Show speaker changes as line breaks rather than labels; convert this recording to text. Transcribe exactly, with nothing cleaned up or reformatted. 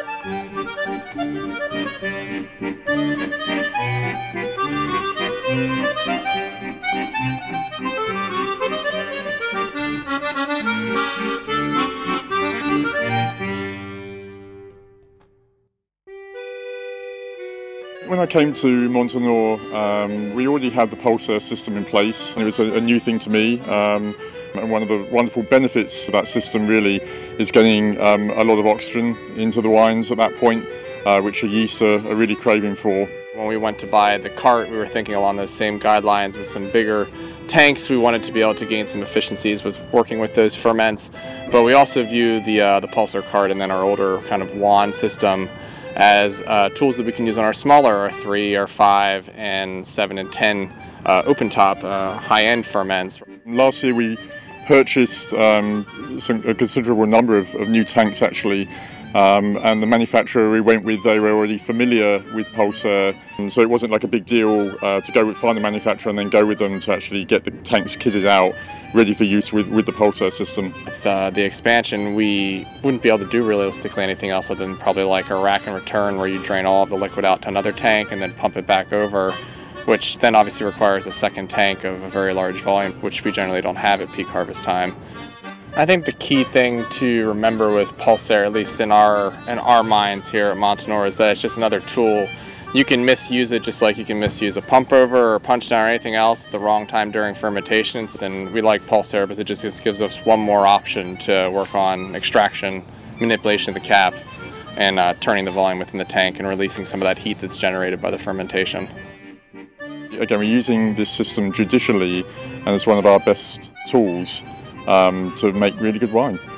When I came to Montinore, um, we already had the Pulsair system in place. It was a, a new thing to me, um, and one of the wonderful benefits of that system really is getting um, a lot of oxygen into the wines at that point, uh, which the yeast are, are really craving for.
When we went to buy the cart, we were thinking along those same guidelines with some bigger tanks. We wanted to be able to gain some efficiencies with working with those ferments, but we also view the, uh, the Pulsair cart and then our older kind of wand system as uh, tools that we can use on our smaller, our three, our five, and seven and ten uh, open top uh, high-end ferments.
Last year we purchased um, some, a considerable number of, of new tanks actually, um, and the manufacturer we went with, they were already familiar with Pulsair, so it wasn't like a big deal uh, to go with find the manufacturer and then go with them to actually get the tanks kitted out, ready for use with, with the Pulsair system.
With uh, the expansion, we wouldn't be able to do realistically anything else other than probably like a rack and return where you drain all of the liquid out to another tank and then pump it back over, which then obviously requires a second tank of a very large volume, which we generally don't have at peak harvest time. I think the key thing to remember with Pulsair, at least in our, in our minds here at Montinore, is that it's just another tool. You can misuse it just like you can misuse a pump over or a punch down or anything else at the wrong time during fermentation. And we like Pulsair because it just, just gives us one more option to work on extraction, manipulation of the cap, and uh, turning the volume within the tank and releasing some of that heat that's generated by the fermentation.
Again, we're using this system judicially, and it's one of our best tools um, to make really good wine.